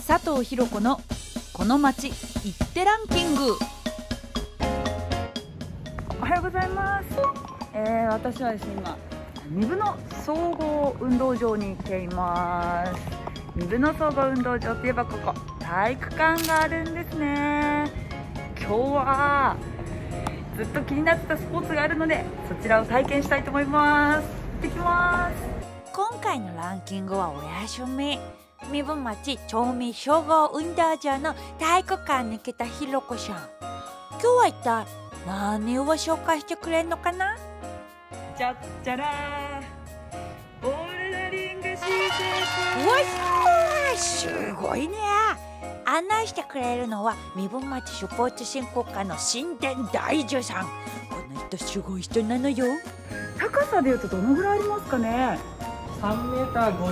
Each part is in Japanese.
佐藤ひろ子のこの街行ってランキング。おはようございます。私はですね、今壬生の総合運動場に来ています。壬生の総合運動場といえばここ体育館があるんですね。今日はずっと気になってたスポーツがあるので、そちらを体験したいと思います。行ってきます。 今回のランキングはお休み。壬生町町民総合運動場の体育館に来たひろこさん、今日は一体何を紹介してくれるのかな。 じゃっじゃらー、ボルダリング施設。 わっすごいね。案内してくれるのは壬生町スポーツ振興課の新田大樹さん。この人すごい人なのよ。 高さでいうとどのぐらいありますかね。 3メーター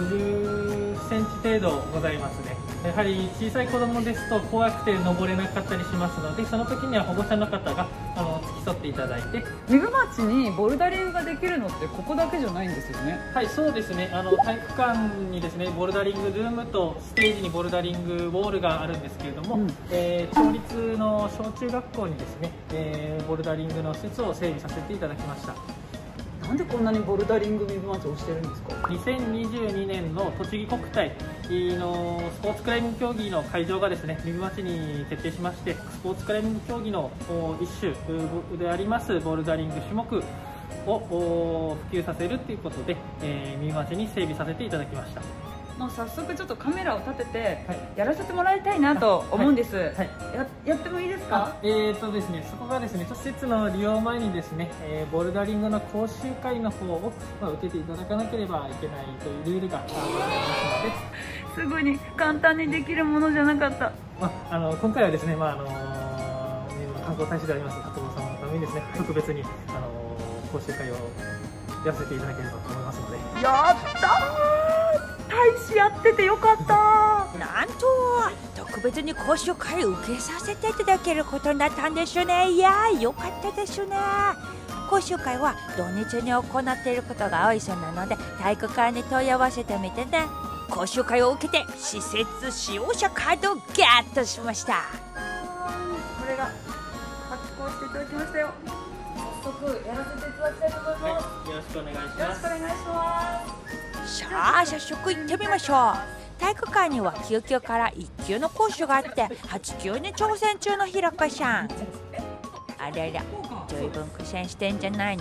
50センチ程度ございますね。やはり小さい子供ですと怖くて登れなかったりしますので、その時には保護者の方が付き添っていただいて。 壬生町にボルダリングができるのってここだけじゃないんですよね。 はい、そうですね。体育館にですね、ボルダリングルームとステージにボルダリングウォールがあるんですけれども、町立の小中学校にですね、ボルダリングの施設を整備させていただきました。 なんでこんなにボルダリング壬生町をしてるんですか。 2022年の栃木国体のスポーツクライミング競技の会場がですね、壬生町に決定しまして、スポーツクライミング競技の一種でありますボルダリング種目を普及させるということで、壬生町に整備させていただきました。 もう早速ちょっとカメラを立ててやらせてもらいたいなと思うんです。やってもいいですか。 ですね、そこがですね、施設の利用前にですね、ボルダリングの講習会の方を、受けていただかなければいけないというルールがございますので、 すぐに簡単にできるものじゃなかった。 今回はですね、観光大使であります加藤様のためにですね、特別に講習会をやらせていただければと思いますので。 やったー、大使やっててよかったー。 なんと特別に講習会を受けさせていただけることになったんですね。いやー、よかったですね。講習会は土日に行っていることが多いそうなので、体育館に問い合わせてみてね。講習会を受けて施設使用者カードをゲットしました。 これが発行していただきましたよ。早速やらせていただきたいと思います。 よろしくお願いします。 よろしくお願いします。 さあ早速行ってみましょう。体育館には9級から1級の講習があって、8級に挑戦中のひろこさん。あれら、ずいぶん苦戦してんじゃないの。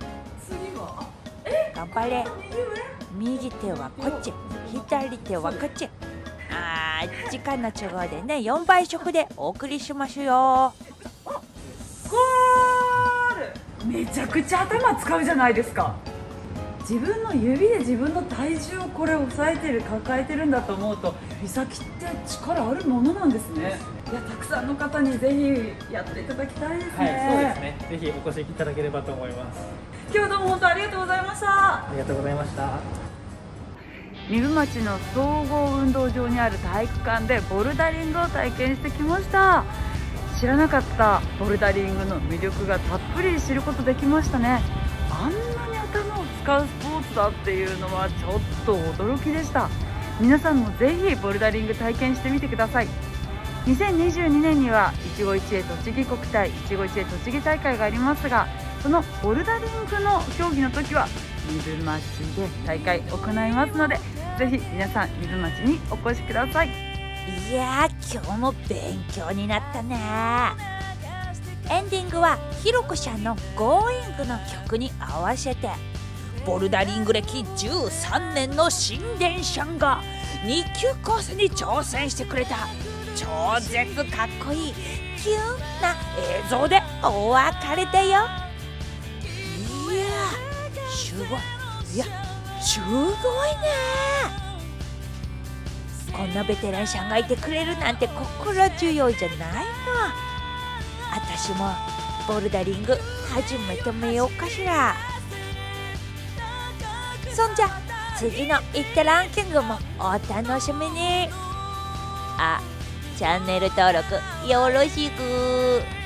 頑張れ。右手はこっち、左手はこっち。時間の都合でね、4倍速でお送りしますよ。 ゴール。めちゃくちゃ頭使うじゃないですか。自分の指で自分の体重をこれ押さえてる、抱えてるんだと思うと、美咲って力あるものなんですね。いや、たくさんの方にぜひやっていただきたいですね。 はい、そうですね。ぜひお越しいただければと思います。 今日はどうも本当ありがとうございました。 ありがとうございました。 壬生町の総合運動場にある体育館でボルダリングを体験してきました。知らなかったボルダリングの魅力がたっぷり知ることできましたね。あんなに頭を使うスポーツだっていうのはちょっと驚きでした。皆さんもぜひボルダリング体験してみてください。2022年には一期一会栃木国体、一期一会栃木大会がありますが、そのボルダリングの競技の時は壬生町で大会行いますので、ぜひ皆さん壬生町にお越しください。 いやー、今日も勉強になったね。エンディングはひろこさんの「Going」の曲に合わせて、ボルダリング歴13年の新田さんが2級コースに挑戦してくれた超絶かっこいいキュンな映像でお別れだよ。いやー、すごい。いや、すごいね。こんなベテランさんがいてくれるなんて心強いじゃないの。私もボルダリング始めてみようかしら。そんじゃ次の「いってランキング」もお楽しみに。チャンネル登録よろしく。